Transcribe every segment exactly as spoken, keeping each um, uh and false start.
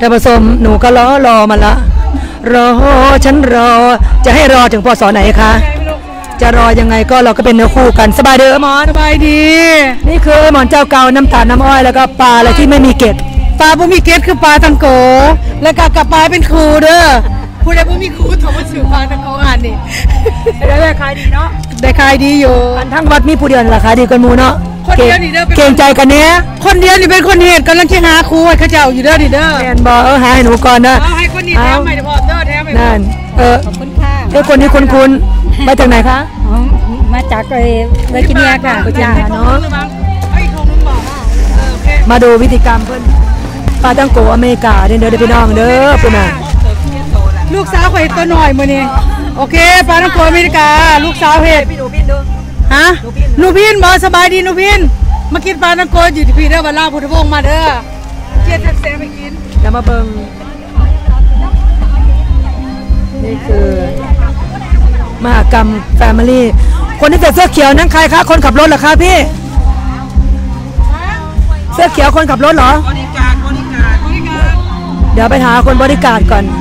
ท่านผู้ชมหนูก็รอรอมาละรอฉันรอจะให้รอถึงพศไหนคะจะรอยังไงก็เราก็เป็นเนื้อคู่กันสบายเด้อหมอนสบายดีนี่คือหมอนเจ้าเก่าน้ำตาลน้ำอ้อยแล้วก็ปลาอะไรที่ไม่มีเกล็ดปลาบ่มีเกล็ดคือปลาตังโกแล้วก็กับปลาเป็นครูเด้อผู้ใดบ่มีครูถมสื่อปลาตังโกอ่านนี่ได้ได้ขายดีเนาะได้ขายดีอยู่อันทั้งวัดมีผู้เดียวราคาดีกันมูเนาะคนเดียวนี่เด้อเก่งใจกันเนี้ยคนเดียวนี่เป็นคนเหตุกำลังจะหาครูให้เขาเจ้าอยู่เด้อนี่เด้อแมนบอเออหาให้หนูก่อนนะให้คนนี้แถมใหม่เดี๋ยวพอเด้อแถมใหม่นั่นเออขอบคุณค่ะเอ้คนนี้คุณคุณมาจากไหนคะมาจากเลยเวอร์จิเนียค่ะจ้าเนาะมาดูวิธีกรรมเพื่อนปลาตังโกอเมริกาเด้อเด้อพี่น้องเด้อเพื่อนน่ะลูกสาวข่อยตัวหน่อยมื้อนี้โอเคปลาตังโกอเมริกาลูกสาวเฮ็ดพี่หนูพินดูฮะหนูพินบ่สบายดีหนูพินมากินปลาตังโกอยู่ที่พี่เด้อบ้านลาวพุทธวงศ์มาเด้อเจี๊ยบแซ่บไปกินแล้วมาเบิ่งนี่คือมหกรรมแฟมิลี่คนที่ใส่เสื้อเขียวนั่นใครคะคนขับรถเหรอคะพี่เสื้อเขียวคนขับรถเหรอบริการบริการบริการเดี๋ยวไปหาคนบริการก่อน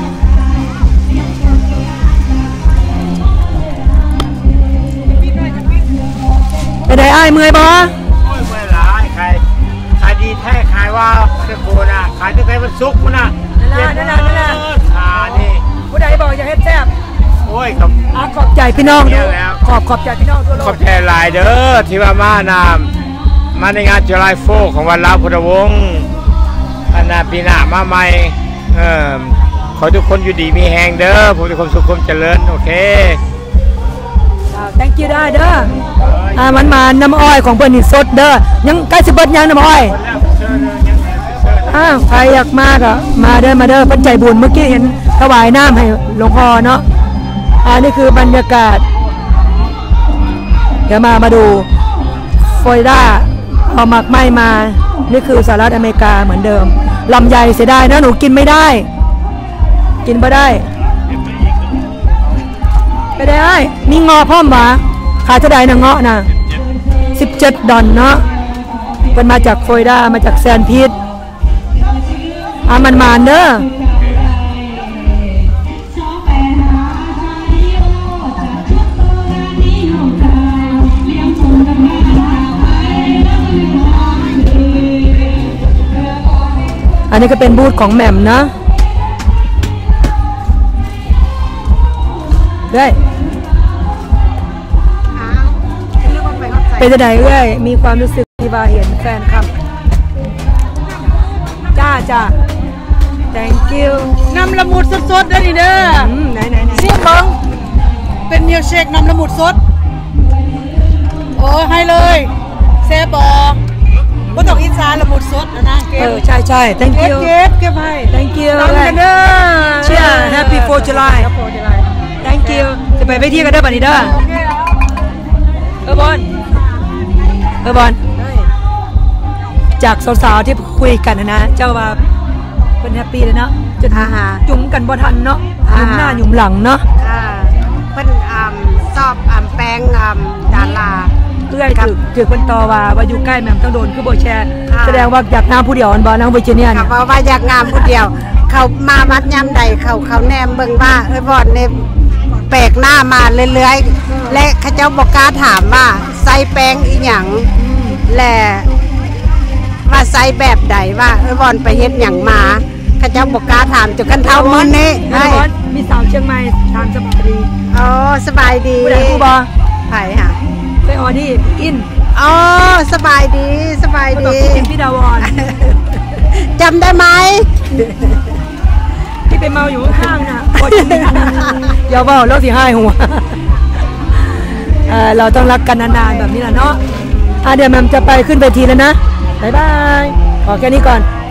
ไปไหนไอ้เมื่อยบ่โอ้ยเมื่อยหลายใครขายดีแท้ขายว่าเสื้อโบนะขายตั้งแต่วันศุกร์มั้งนะนั่นน่ะนั่นน่ะนั่นน่ะขานี่ผู้ใดบอกอย่าเฮ็ดแซ่บโอ้ยขอบขอบใจพี่น้องด้วยขอบขอบใจพี่น้องทั่วโลกขอบใจหลายเด้อที่ว่ามานำมาในงานจุฬาโฟของวันลาวพุทธวงศ์อันนาปีหน้ามาใหม่เออขอทุกคนอยู่ดีมีแหงเด้อผู้ทุกคนสุขภาพเจริญโอเค thank you ได้เด้ออ่ามันมาน้ำอ้อยของเพิ่นนี่สดเด้อยังใกล้สิเบิดยังน้ำอ้อยอ้าวใครอยากมาก็มาเด้อมาเด้อเพิ่นใจบุญเมื่อกี้เห็นถวายน้ำให้หลวงพ่อเนาะอันนี้คือบรรยากาศเดี๋ยวมามาดูฟลอริดาเอาหมักไม้มานี่คือสหรัฐอเมริกาเหมือนเดิมลำไยเสียดายนะหนูกินไม่ได้กินไม่ได้ไปได้มีงอพร้อมวะขายเท่าใดนะเงาะนะสิบเจ็ดดอลเนาะเป็นมาจากฟลอริดามาจากแซนพีทอามันมานเด้ออันนี้ก็เป็นบูธของแหม่มนะได้เป็นจะไหนเอ้ยมีความรู้สึกที่ว่าเห็นแฟนครับจ้าจ้า thank you น้ำละมุดสดๆด้วยนี่เด้อไหนไหนไหนชิมบ้างเป็นมิลเชคน้ำละมุดสดโอ้ให้เลยเซบอก็ต้องอินซาละมุดสดนะเออใช่ใช่ thank you เก็บเก็บให้ thank you น้ำกันเด้อเชียร์ happy fourth of July thank you จะไปไปที่กันได้ป่ะนี่เด้อเออบอลเออบอลจากสาวๆที่คุยกันนะเจ้าว่าเป็นแฮปปี้เลยเนาะจะจุ่มกันบ่ทันเนาะหยุ่มหน้าหยุ่มหลังเนาะเป็นชอบแป้งดาราเพื่อนคือคือคนต่อว่าว่าอยู่ใกล้แม่ต้องโดนคือโบแชร์แสดงว่าอยากงามผู้เดียวอันบอลนังเวอร์จิเนียเนี่ยว่าอยากงามผู้เดียวเขามาวัดย้ำใดเขาเขาแนมเบิ่งว่าเอ้ยบอลเนี่ยแปลกหน้ามาเรื่อยๆและข้าเจ้าบอกกล้าถามว่าใส่แป้งอีหยังแหละว่าใส่แบบใดว่าเอ้ยบอลไปเฮ็ดหยังมาข้าเจ้าบอกกล้าถามจนกันเท่ามือนี้มีสาวเชียงใหม่ถามสบายดีอ๋อสบายดีผู้ใดผู้บอไผ่ค่ะไปออดี้อินอ๋อสบายดีสบายดีเป็นพี่ดาวอนจำได้ไหมที่ไปเมาอยู่ข้างๆน่ะอย่าเบาแล้วสิให้หัวเราต้องรักกันนานๆแบบนี้แหละเนาะเดี๋ยวแมมจะไปขึ้นเวทีแล้วนะบ๊ายบายขอแค่นี้ก่อน